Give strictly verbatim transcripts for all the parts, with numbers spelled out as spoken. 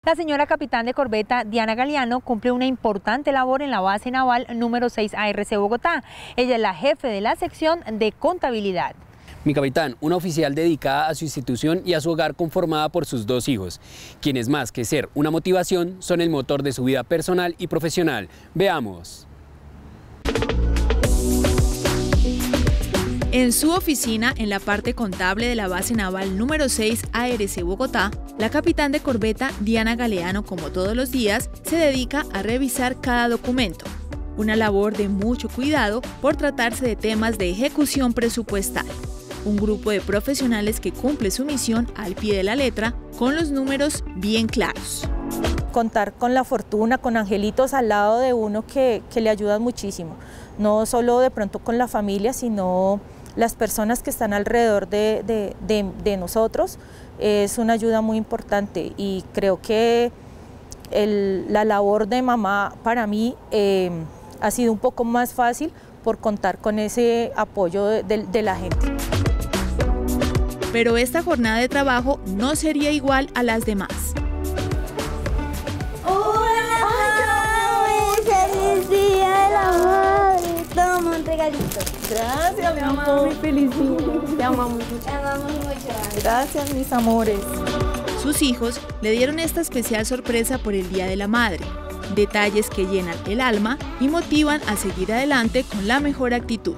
La señora capitán de corbeta Diana Galeano cumple una importante labor en la base naval número seis A R C Bogotá. Ella es la jefe de la sección de contabilidad. Mi capitán, una oficial dedicada a su institución y a su hogar, conformada por sus dos hijos, quienes más que ser una motivación son el motor de su vida personal y profesional. Veamos. En su oficina, en la parte contable de la base naval número seis A R C Bogotá, la capitán de corbeta Diana Galeano, como todos los días, se dedica a revisar cada documento. Una labor de mucho cuidado por tratarse de temas de ejecución presupuestal. Un grupo de profesionales que cumple su misión al pie de la letra, con los números bien claros. Contar con la fortuna, con angelitos al lado de uno que, que le ayudan muchísimo. No solo de pronto con la familia, sino las personas que están alrededor de, de, de, de nosotros. Es una ayuda muy importante y creo que el, la labor de mamá para mí eh, ha sido un poco más fácil por contar con ese apoyo de, de, de la gente. Pero esta jornada de trabajo no sería igual a las demás. ¡Feliz día de la madre! Toma un regalito. Gracias, mi amor. Muy feliz día. Te amamos mucho. Te amamos mucho. Gracias, mis amores. Sus hijos le dieron esta especial sorpresa por el Día de la Madre. Detalles que llenan el alma y motivan a seguir adelante con la mejor actitud.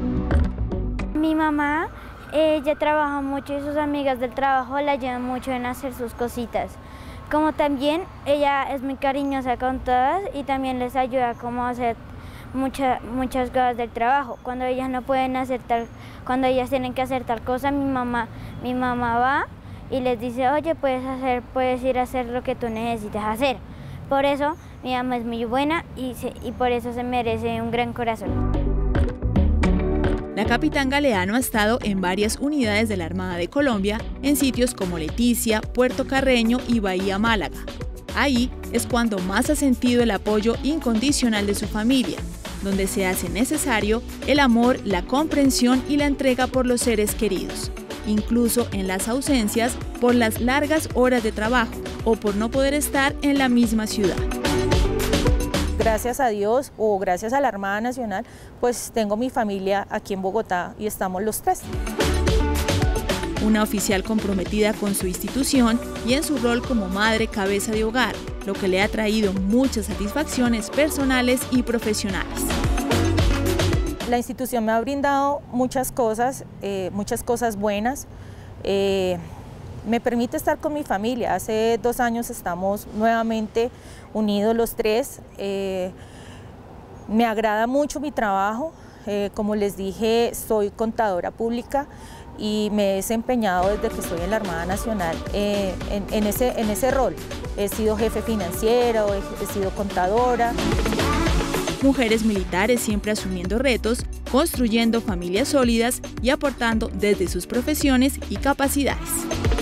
Mi mamá, ella trabaja mucho y sus amigas del trabajo la ayudan mucho en hacer sus cositas. Como también ella es muy cariñosa con todas y también les ayuda como a hacer mucha, muchas cosas del trabajo. Cuando ellas no pueden hacer tal, cuando ellas tienen que hacer tal cosa, mi mamá, mi mamá va y les dice, oye, puedes hacer, puedes ir a hacer lo que tú necesitas hacer. Por eso mi mamá es muy buena y, se, y por eso se merece un gran corazón. La capitán Galeano ha estado en varias unidades de la Armada de Colombia, en sitios como Leticia, Puerto Carreño y Bahía Málaga. Ahí es cuando más ha sentido el apoyo incondicional de su familia, donde se hace necesario el amor, la comprensión y la entrega por los seres queridos, incluso en las ausencias por las largas horas de trabajo o por no poder estar en la misma ciudad. Gracias a Dios o gracias a la Armada Nacional, pues tengo mi familia aquí en Bogotá y estamos los tres. Una oficial comprometida con su institución y en su rol como madre cabeza de hogar, lo que le ha traído muchas satisfacciones personales y profesionales. La institución me ha brindado muchas cosas, eh, muchas cosas buenas. Eh, me permite estar con mi familia. Hace dos años estamos nuevamente unidos los tres. Eh, me agrada mucho mi trabajo. Eh, como les dije, soy contadora pública y me he desempeñado desde que estoy en la Armada Nacional eh, en, en, ese, en ese rol. He sido jefe financiero, he, he sido contadora. Mujeres militares siempre asumiendo retos, construyendo familias sólidas y aportando desde sus profesiones y capacidades.